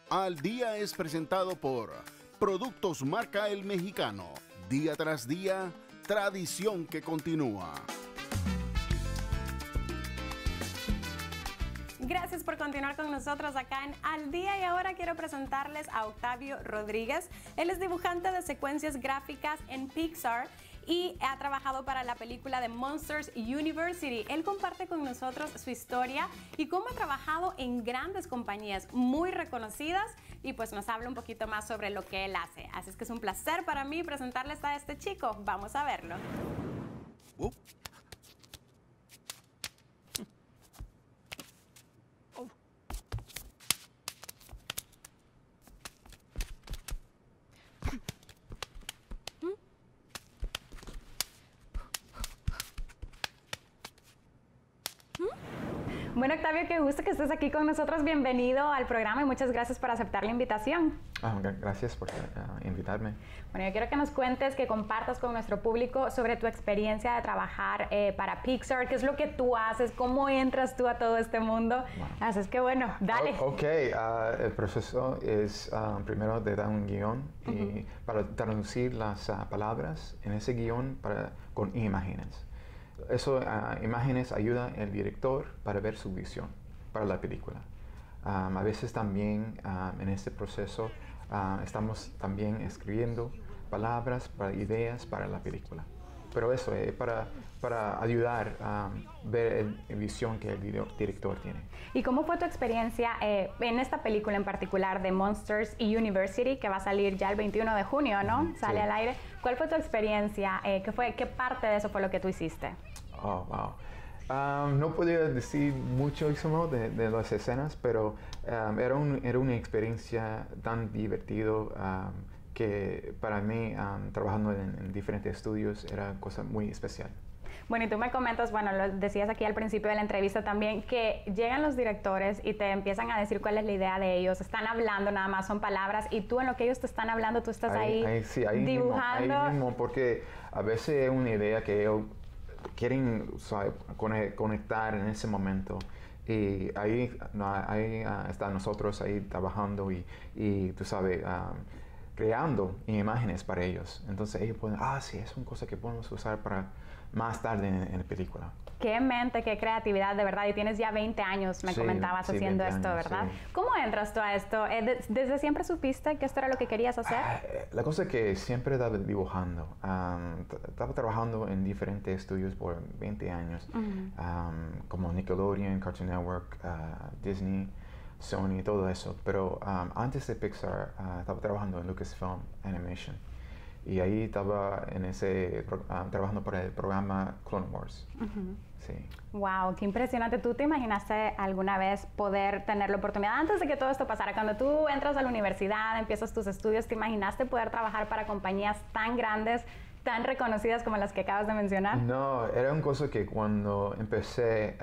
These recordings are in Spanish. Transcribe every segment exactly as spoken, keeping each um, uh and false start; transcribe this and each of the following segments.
Al Día es presentado por Productos Marca El Mexicano. Día tras día, tradición que continúa. Gracias por continuar con nosotros acá en Al Día, y ahora quiero presentarles a Octavio Rodríguez. Él es dibujante de secuencias gráficas en Pixar y ha trabajado para la película de Monsters University. Él comparte con nosotros su historia y cómo ha trabajado en grandes compañías muy reconocidas, y pues nos habla un poquito más sobre lo que él hace. Así es que es un placer para mí presentarles a este chico. Vamos a verlo. Uh. Bueno, Octavio, qué gusto que estés aquí con nosotros. Bienvenido al programa y muchas gracias por aceptar la invitación. Ah, gracias por uh, invitarme. Bueno, yo quiero que nos cuentes, que compartas con nuestro público sobre tu experiencia de trabajar eh, para Pixar. ¿Qué es lo que tú haces? ¿Cómo entras tú a todo este mundo? Wow. Así es que bueno, dale. O ok, uh, el proceso es uh, primero de dar un guión uh-huh. y para traducir las uh, palabras en ese guión para, con imágenes. Eso, uh, imágenes ayuda al director para ver su visión para la película. Um, a veces también um, en este proceso uh, estamos también escribiendo palabras, para ideas para la película. Pero eso es eh, para, para ayudar a um, ver la visión que el director tiene. ¿Y cómo fue tu experiencia eh, en esta película en particular de Monsters University, que va a salir ya el veintiuno de junio, ¿no? Sí. Sale al aire. ¿Cuál fue tu experiencia? Eh, ¿qué, fue, ¿Qué parte de eso fue lo que tú hiciste? Oh, wow. Um, no podía decir mucho de, de las escenas, pero um, era, un, era una experiencia tan divertido um, que para mí, um, trabajando en, en diferentes estudios, era cosa muy especial. Bueno, y tú me comentas, bueno, lo decías aquí al principio de la entrevista también, que llegan los directores y te empiezan a decir cuál es la idea de ellos. Están hablando nada más, son palabras, y tú en lo que ellos te están hablando, tú estás ahí, ahí, ahí, sí, ahí dibujando. Mismo, ahí mismo, porque a veces es una idea que ellos quieren, ¿sabe?, conectar en ese momento, y ahí, no, ahí uh, están nosotros ahí trabajando y, y tú sabes, um, creando imágenes para ellos. Entonces ellos pueden, ah, sí, es una cosa que podemos usar para más tarde en, en la película. Qué mente, qué creatividad, de verdad. Y tienes ya veinte años, me sí, comentabas, sí, haciendo esto, años, ¿verdad? Sí. ¿Cómo entras tú a esto? ¿Desde siempre supiste que esto era lo que querías hacer? Ah, la cosa es que siempre estaba dibujando. Um, estaba trabajando en diferentes estudios por veinte años, uh-huh. um, como Nickelodeon, Cartoon Network, uh, Disney, Sony, todo eso. Pero um, antes de Pixar, uh, estaba trabajando en Lucasfilm Animation. Y ahí estaba en ese, uh, trabajando para el programa Clone Wars. Uh-huh. Sí. Wow, qué impresionante. ¿Tú te imaginaste alguna vez poder tener la oportunidad, antes de que todo esto pasara, cuando tú entras a la universidad, empiezas tus estudios, te imaginaste poder trabajar para compañías tan grandes, tan reconocidas como las que acabas de mencionar? No, era una cosa que cuando empecé,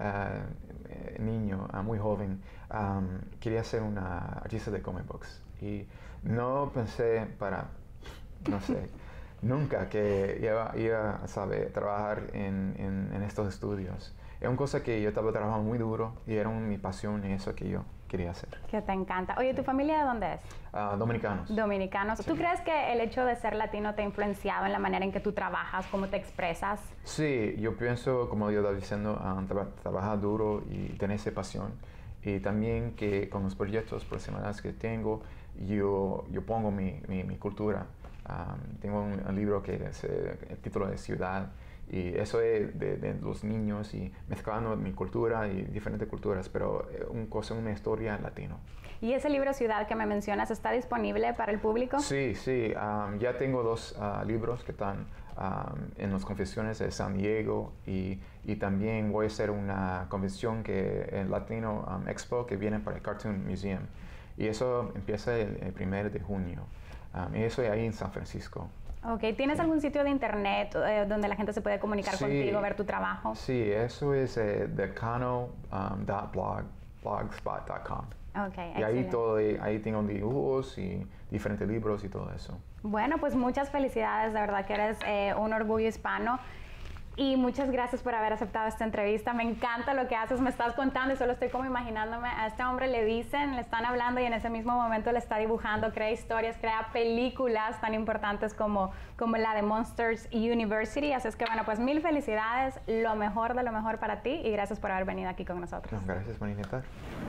uh, niño, uh, muy joven, um, quería ser una artista de comic books. Y no pensé para... no sé, nunca que iba, iba a saber trabajar en, en, en estos estudios. Es una cosa que yo estaba trabajando muy duro y era mi pasión y eso que yo quería hacer. Que te encanta. Oye, ¿tu familia de dónde es? Uh, dominicanos. Dominicanos. Sí. ¿Tú crees que el hecho de ser latino te ha influenciado en la manera en que tú trabajas, cómo te expresas? Sí, yo pienso, como yo estaba diciendo, um, tra trabajar duro y tener esa pasión. Y también que con los proyectos profesionales que tengo, yo, yo pongo mi, mi, mi cultura. Um, tengo un, un libro que es eh, el título de Ciudad, y eso es de, de los niños y mezclando mi cultura y diferentes culturas, pero un cosa, una historia latino. ¿Y ese libro Ciudad que me mencionas está disponible para el público? Sí, sí, um, ya tengo dos uh, libros que están um, en las convenciones de San Diego, y, y también voy a hacer una convención que el Latino um, Expo que viene para el Cartoon Museum, y eso empieza el, el primero de junio. Um, y eso es ahí en San Francisco. Ok, ¿tienes sí. algún sitio de internet eh, donde la gente se puede comunicar sí. contigo, ver tu trabajo? Sí, eso es eh, decano punto blogspot punto com. Okay, y ahí, todo, ahí tengo dibujos y diferentes libros y todo eso. Bueno, pues muchas felicidades, de verdad que eres eh, un orgullo hispano. Y muchas gracias por haber aceptado esta entrevista. Me encanta lo que haces, me estás contando y solo estoy como imaginándome. A este hombre le dicen, le están hablando y en ese mismo momento le está dibujando, crea historias, crea películas tan importantes como, como la de Monsters University. Así es que bueno, pues mil felicidades, lo mejor de lo mejor para ti y gracias por haber venido aquí con nosotros. No, gracias por invitar.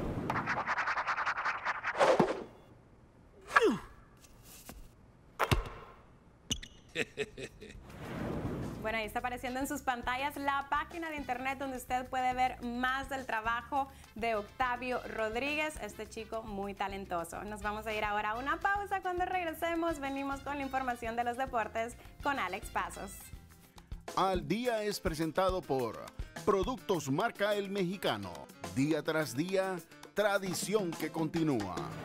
Bueno, ahí está apareciendo en sus pantallas la página de internet donde usted puede ver más del trabajo de Octavio Rodríguez, este chico muy talentoso. Nos vamos a ir ahora a una pausa. Cuando regresemos, venimos con la información de los deportes con Alex Pasos. Al Día es presentado por Productos Marca El Mexicano. Día tras día, tradición que continúa.